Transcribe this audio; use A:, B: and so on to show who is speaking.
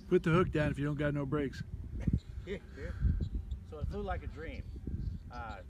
A: Put the hook down if you don't got no brakes.
B: So it flew like a dream.